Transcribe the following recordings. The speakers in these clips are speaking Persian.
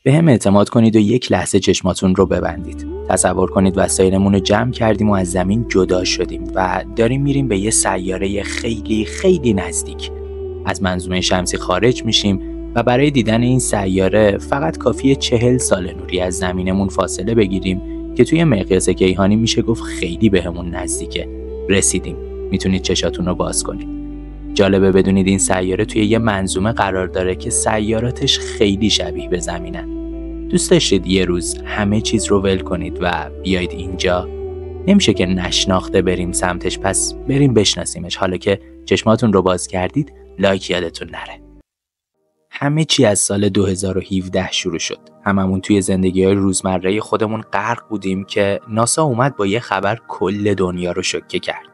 به هم اعتماد کنید و یک لحظه چشماتون رو ببندید. تصور کنید وسایلمون رو جمع کردیم و از زمین جدا شدیم و داریم میریم به یه سیاره خیلی خیلی نزدیک. از منظومه شمسی خارج میشیم و برای دیدن این سیاره فقط کافیه 40 سال نوری از زمینمون فاصله بگیریم که توی مقیاس کیهانی میشه گفت خیلی بهمون نزدیکه. رسیدیم. میتونید چشاتون رو باز کنید. جالبه بدونید این سیاره توی یه منظومه قرار داره که سیاراتش خیلی شبیه به زمینن. دوست داشتید یه روز همه چیز رو ول کنید و بیایید اینجا؟ نمیشه که نشناخته بریم سمتش، پس بریم بشناسیمش. حالا که چشماتون رو باز کردید، لایک یادتون نره. همه چی از سال 2017 شروع شد. هممون توی زندگی‌های روزمره خودمون غرق بودیم که ناسا اومد با یه خبر کل دنیا رو شوکه کرد.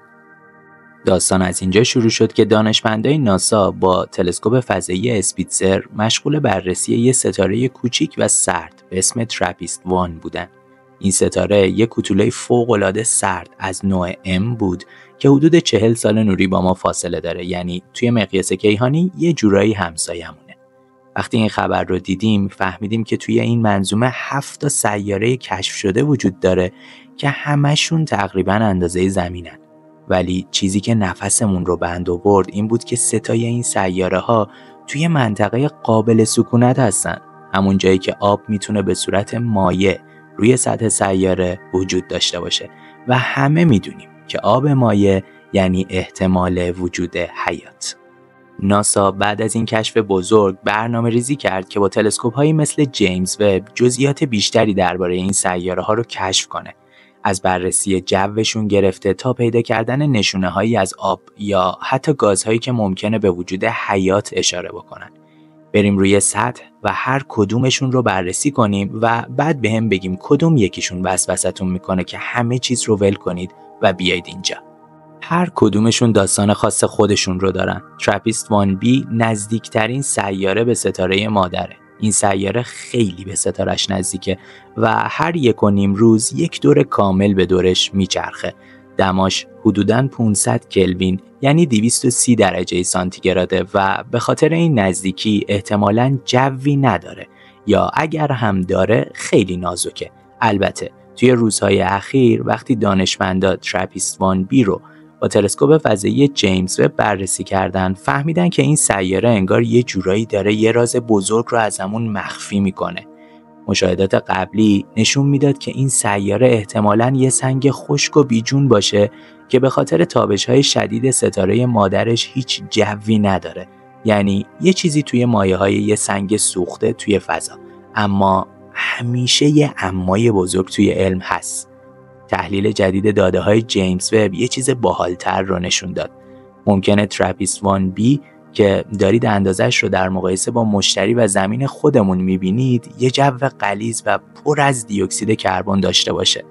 داستان از اینجا شروع شد که دانشمندای ناسا با تلسکوپ فضایی اسپیتزر مشغول بررسی یه ستاره کوچیک و سرد به اسم تراپیست 1 بودن. این ستاره یک کوتوله فوق‌العاده سرد از نوع M بود که حدود 40 سال نوری با ما فاصله داره، یعنی توی مقیاس کیهانی یه جورایی همسایه‌مونه. وقتی این خبر رو دیدیم فهمیدیم که توی این منظومه 7 تا سیاره کشف شده وجود داره که همشون تقریباً اندازه زمینن. ولی چیزی که نفسمون رو بند آورد این بود که 3 تای این سیاره ها توی منطقه قابل سکونت هستن، همون جایی که آب میتونه به صورت مایع روی سطح سیاره وجود داشته باشه و همه میدونیم که آب مایع یعنی احتمال وجود حیات. ناسا بعد از این کشف بزرگ برنامه ریزی کرد که با تلسکوپ هایی مثل جیمز وب جزئیات بیشتری درباره این سیاره ها رو کشف کنه، از بررسی جوشون گرفته تا پیدا کردن نشونه هایی از آب یا حتی گازهایی که ممکنه به وجود حیات اشاره بکنن. بریم روی سطح و هر کدومشون رو بررسی کنیم و بعد به هم بگیم کدوم یکیشون وسوسه‌تون میکنه که همه چیز رو ول کنید و بیاید اینجا. هر کدومشون داستان خاص خودشون رو دارن. تراپیست 1b نزدیکترین سیاره به ستاره مادره. این سیاره خیلی به ستاره‌اش نزدیکه و هر 1.5 روز یک دور کامل به دورش میچرخه. دماش حدوداً 500 کلوین یعنی 230 درجه سانتیگراده و به خاطر این نزدیکی احتمالاً جوی نداره یا اگر هم داره خیلی نازکه. البته توی روزهای اخیر وقتی دانشمندا تراپیست 1b رو با تلسکوپ فضایی جیمز وب بررسی کردن فهمیدن که این سیاره انگار یه جورایی داره یه راز بزرگ رو ازمون مخفی میکنه. مشاهدات قبلی نشون میداد که این سیاره احتمالاً یه سنگ خشک و بیجون باشه که به خاطر تابش‌های شدید ستاره مادرش هیچ جوی نداره، یعنی یه چیزی توی مایه‌های یه سنگ سوخته توی فضا. اما همیشه یه امای بزرگ توی علم هست. تحلیل جدید داده‌های جیمز وب یه چیز باحال‌تر رو نشون داد. ممکنه تراپیست 1b که دارید اندازش رو در مقایسه با مشتری و زمین خودمون می‌بینید یه جو غلیظ و پر از دی اکسید کربن داشته باشه.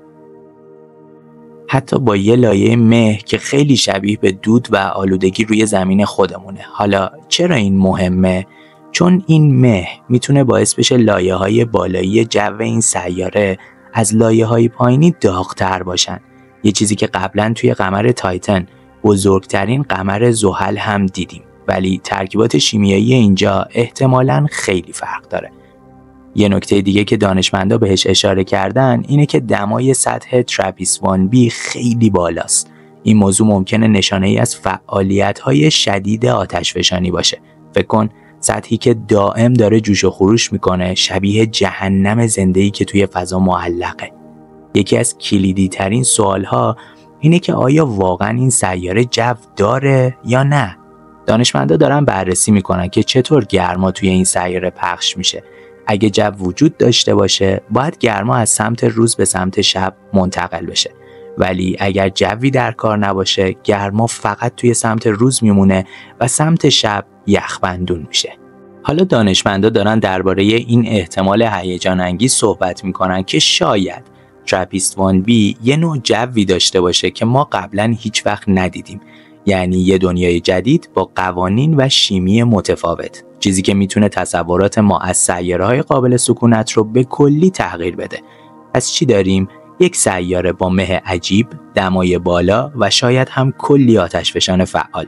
حتی با یه لایه مه که خیلی شبیه به دود و آلودگی روی زمین خودمونه. حالا چرا این مهمه؟ چون این مه میتونه باعث بشه لایه‌های بالایی جو این سیاره از لایه‌های پایینی داغ‌تر باشن. یه چیزی که قبلا توی قمر تایتن، بزرگترین قمر زحل هم دیدیم، ولی ترکیبات شیمیایی اینجا احتمالاً خیلی فرق داره. یه نکته دیگه که دانشمندا بهش اشاره کردن اینه که دمای سطح تراپیست 1b خیلی بالاست. این موضوع ممکنه نشانه‌ای از فعالیت‌های شدید آتشفشانی باشه. فکر کن سطحی که دائم داره جوش و خروش میکنه، شبیه جهنم زنده‌ای که توی فضا معلقه. یکی از کلیدی ترین سوالها اینه که آیا واقعا این سیاره جو داره یا نه؟ دانشمندا دارن بررسی میکنن که چطور گرما توی این سیاره پخش میشه. اگه جو وجود داشته باشه، باید گرما از سمت روز به سمت شب منتقل بشه. ولی اگر جوی در کار نباشه، گرما فقط توی سمت روز میمونه و سمت شب یخبندون میشه. حالا دانشمندا دارن درباره این احتمال هیجان انگیز صحبت میکنن که شاید تراپیست 1b یه نوع جوی داشته باشه که ما قبلا هیچ وقت ندیدیم، یعنی یه دنیای جدید با قوانین و شیمی متفاوت، چیزی که میتونه تصورات ما از سیاره‌های قابل سکونت رو به کلی تغییر بده. پس چی داریم؟ یک سیاره با مه عجیب، دمای بالا و شاید هم کلی آتشفشان فعال.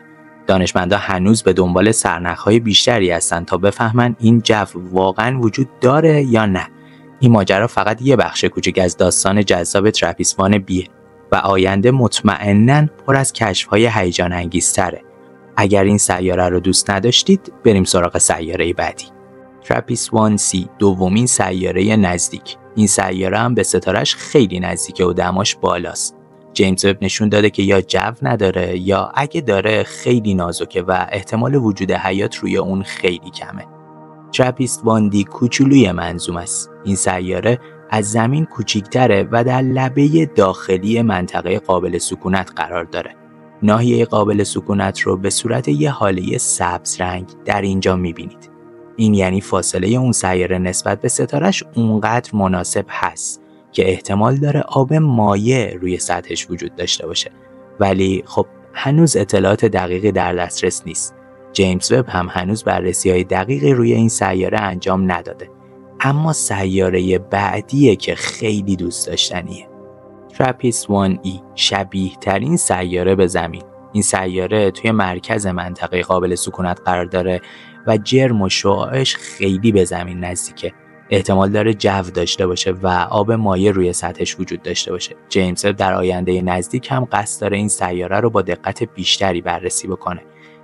دانشمندا هنوز به دنبال سرنخ‌های بیشتری هستن تا بفهمن این جو واقعاً وجود داره یا نه. این ماجرا فقط یه بخش کوچک از داستان جذاب تراپیست-1 بیه و آینده مطمئناً پر از کشف‌های هیجان انگیزتره. اگر این سیاره رو دوست نداشتید، بریم سراغ سیاره بعدی. TRAPPIST-1c دومین سیاره نزدیک. این سیاره هم به ستاره‌اش خیلی نزدیکه و دماش بالاست. جیمز وب نشون داده که یا جو نداره یا اگه داره خیلی نازکه و احتمال وجود حیات روی اون خیلی کمه. TRAPPIST-1d کوچولوی منظوم است. این سیاره از زمین کوچیک‌تره و در لبه داخلی منطقه قابل سکونت قرار داره. ناحیه قابل سکونت رو به صورت یه حاله سبز رنگ در اینجا می‌بینید. این یعنی فاصله اون سیاره نسبت به ستاره‌اش اونقدر مناسب هست که احتمال داره آب مایع روی سطحش وجود داشته باشه. ولی خب هنوز اطلاعات دقیقی در دسترس نیست. جیمز وب هم هنوز بررسی‌های دقیقی روی این سیاره انجام نداده. اما سیاره بعدیه که خیلی دوست داشتنیه. TRAPPIST-1e شبیه ترین سیاره به زمین. این سیاره توی مرکز منطقه قابل سکونت قرار داره و جرم و شعاعش خیلی به زمین نزدیکه. احتمال داره جو داشته باشه و آب مایع روی سطحش وجود داشته باشه. جیمز وب در آینده نزدیک هم قصد داره این سیاره رو با دقت بیشتری بررسی بکنه.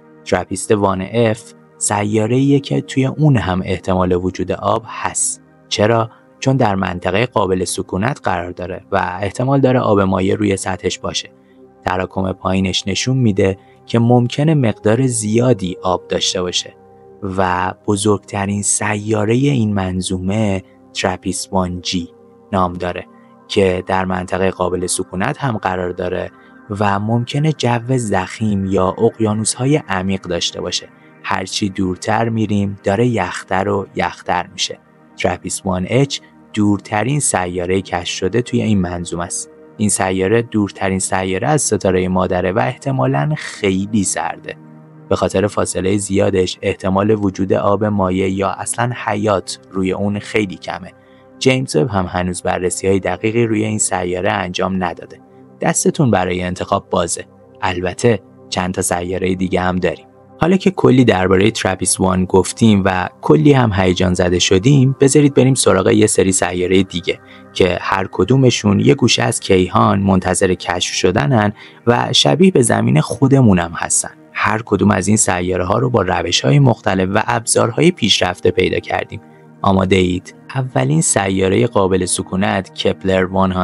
TRAPPIST-1f سیاره‌ایه که توی اون هم احتمال وجود آب هست. چرا؟ چون در منطقه قابل سکونت قرار داره و احتمال داره آب مایع روی سطحش باشه. تراکم پایینش نشون میده که ممکنه مقدار زیادی آب داشته باشه و بزرگترین سیاره این منظومه TRAPPIST-1g نام داره که در منطقه قابل سکونت هم قرار داره و ممکنه جو ضخیم یا اقیانوس‌های عمیق داشته باشه. هرچی دورتر میریم داره یخ‌تر و یخ‌تر میشه. TRAPPIST-1h دورترین سیاره کشف شده توی این منظومه است. این سیاره دورترین سیاره از ستاره مادره و احتمالاً خیلی سرده. به خاطر فاصله زیادش احتمال وجود آب مایع یا اصلاً حیات روی اون خیلی کمه. جیمز وب هم هنوز بررسی‌های دقیقی روی این سیاره انجام نداده. دستتون برای انتخاب بازه. البته چند تا سیاره دیگه هم داریم. حالا که کلی درباره TRAPPIST-1 گفتیم و کلی هم هیجان زده شدیم، بذارید بریم سراغ یه سری سیاره دیگه که هر کدومشون یه گوشه از کیهان منتظر کشف شدنن و شبیه به زمین خودمون هم هستن. هر کدوم از این سیاره ها رو با روش‌های مختلف و ابزارهای پیشرفته پیدا کردیم. آماده اید؟ اولین سیاره قابل سکونت کپلر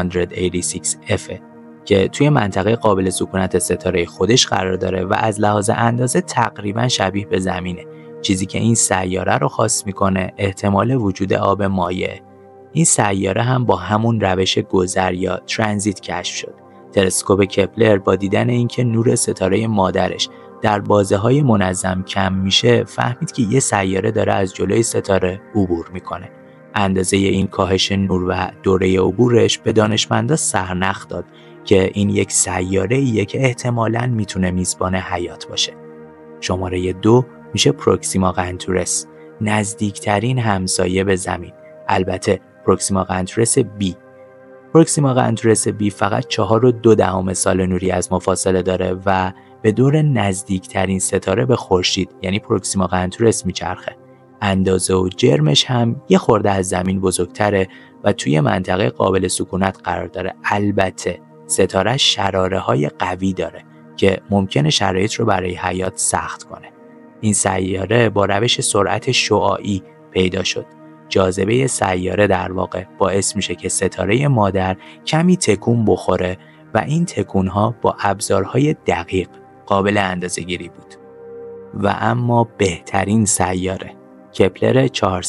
186f که توی منطقه قابل سکونت ستاره خودش قرار داره و از لحاظ اندازه تقریبا شبیه به زمینه. چیزی که این سیاره رو خاص میکنه احتمال وجود آب مایع. این سیاره هم با همون روش گذر یا ترانزیت کشف شد. تلسکوپ کپلر با دیدن اینکه نور ستاره مادرش در بازه‌های منظم کم میشه فهمید که یه سیاره داره از جلوی ستاره عبور میکنه. اندازه این کاهش نور و دوره عبورش به دانشمندا سرنخ داد که این یک سیاره‌ایه که احتمالاً میتونه میزبان حیات باشه. شماره 2 میشه پروکسیما قنتورس، نزدیکترین همسایه به زمین. البته پروکسیما قنتورس B. پروکسیما قنتورس B فقط 4.2 سال نوری از ما فاصله داره و به دور نزدیکترین ستاره به خورشید یعنی پروکسیما قنتورس میچرخه. اندازه و جرمش هم یه خورده از زمین بزرگتره و توی منطقه قابل سکونت قرار داره. البته ستاره شراره‌های قوی داره که ممکنه شرایط رو برای حیات سخت کنه. این سیاره با روش سرعت شعاعی پیدا شد. جاذبه سیاره در واقع باعث میشه که ستاره مادر کمی تکون بخوره و این تکون‌ها با ابزارهای دقیق قابل اندازه‌گیری بود. و اما بهترین سیاره کپلر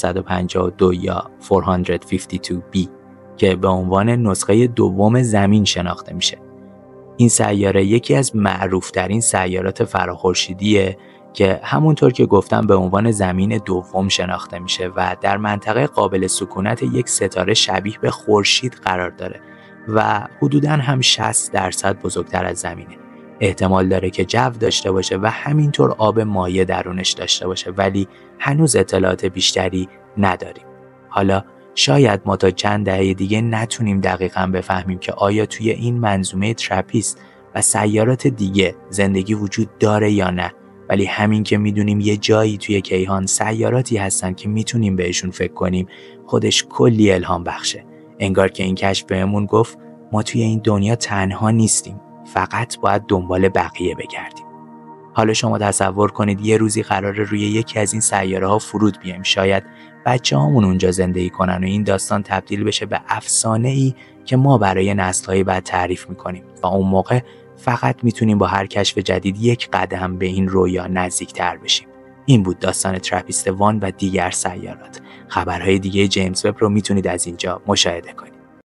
452 یا 452b که به عنوان نسخه دوم زمین شناخته میشه. این سیاره یکی از معروفترین سیارات فراخورشیدیه که همونطور که گفتم به عنوان زمین دوم شناخته میشه و در منطقه قابل سکونت یک ستاره شبیه به خورشید قرار داره و حدوداً هم 60% بزرگتر از زمینه. احتمال داره که جو داشته باشه و همینطور آب مایع درونش داشته باشه، ولی هنوز اطلاعات بیشتری نداریم. حالا شاید ما تا چند دهه دیگه نتونیم دقیقاً بفهمیم که آیا توی این منظومه تراپیست و سیارات دیگه زندگی وجود داره یا نه، ولی همین که میدونیم یه جایی توی کیهان سیاراتی هستن که میتونیم بهشون فکر کنیم خودش کلی الهام بخشه. انگار که این کشف بهمون گفت ما توی این دنیا تنها نیستیم، فقط باید دنبال بقیه بگردیم. حالا شما تصور کنید یه روزی قراره روی یکی از این سیاره ها فرود بیایم، شاید بچه‌هامون اونجا زندگی کنن و این داستان تبدیل بشه به افسانه‌ای که ما برای نسل‌های بعد تعریف می‌کنیم و اون موقع فقط میتونیم با هر کشف جدید یک قدم به این رویا نزدیک‌تر بشیم. این بود داستان تراپیست وان و دیگر سیارات. خبرهای دیگه جیمز وب رو میتونید از اینجا مشاهده کنید.